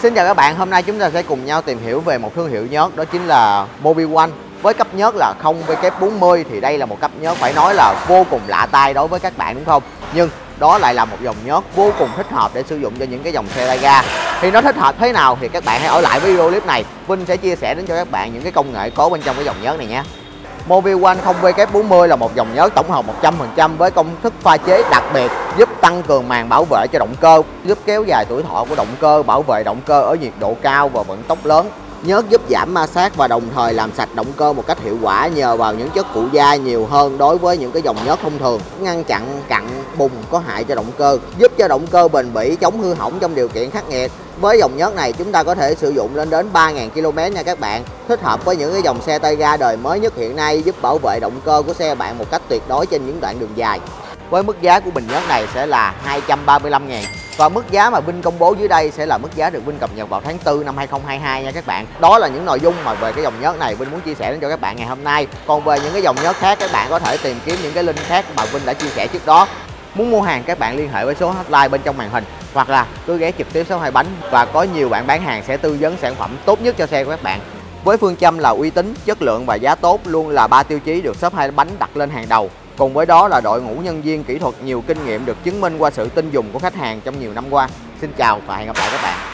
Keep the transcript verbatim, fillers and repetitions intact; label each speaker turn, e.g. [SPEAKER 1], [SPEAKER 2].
[SPEAKER 1] Xin chào các bạn, hôm nay chúng ta sẽ cùng nhau tìm hiểu về một thương hiệu nhớt, đó chính là Mobil One. Với cấp nhớt là không W bốn mươi thì đây là một cấp nhớt phải nói là vô cùng lạ tai đối với các bạn, đúng không? Nhưng đó lại là một dòng nhớt vô cùng thích hợp để sử dụng cho những cái dòng xe tay ga. Thì nó thích hợp thế nào thì các bạn hãy ở lại video clip này, Vinh sẽ chia sẻ đến cho các bạn những cái công nghệ có bên trong cái dòng nhớt này nhé. Mobil One không W bốn mươi là một dòng nhớt tổng hợp một trăm phần trăm với công thức pha chế đặc biệt, giúp tăng cường màn bảo vệ cho động cơ, giúp kéo dài tuổi thọ của động cơ, bảo vệ động cơ ở nhiệt độ cao và vận tốc lớn. Nhớt giúp giảm ma sát và đồng thời làm sạch động cơ một cách hiệu quả nhờ vào những chất phụ gia nhiều hơn đối với những cái dòng nhớt thông thường, ngăn chặn cặn bùng có hại cho động cơ, giúp cho động cơ bền bỉ, chống hư hỏng trong điều kiện khắc nghiệt. Với dòng nhớt này chúng ta có thể sử dụng lên đến ba nghìn ki lô mét nha các bạn, thích hợp với những cái dòng xe tay ga đời mới nhất hiện nay, giúp bảo vệ động cơ của xe bạn một cách tuyệt đối trên những đoạn đường dài. Với mức giá của bình nhớt này sẽ là hai trăm ba mươi lăm ngàn. Và mức giá mà Vinh công bố dưới đây sẽ là mức giá được Vinh cập nhật vào tháng tư năm hai không hai hai nha các bạn. Đó là những nội dung mà về cái dòng nhớt này Vinh muốn chia sẻ đến cho các bạn ngày hôm nay. Còn về những cái dòng nhớt khác các bạn có thể tìm kiếm những cái link khác mà Vinh đã chia sẻ trước đó. Muốn mua hàng các bạn liên hệ với số hotline bên trong màn hình hoặc là cứ ghé trực tiếp shop Hai Bánh và có nhiều bạn bán hàng sẽ tư vấn sản phẩm tốt nhất cho xe của các bạn. Với phương châm là uy tín, chất lượng và giá tốt luôn là ba tiêu chí được shop Hai Bánh đặt lên hàng đầu. Cùng với đó là đội ngũ nhân viên kỹ thuật nhiều kinh nghiệm được chứng minh qua sự tin dùng của khách hàng trong nhiều năm qua. Xin chào và hẹn gặp lại các bạn.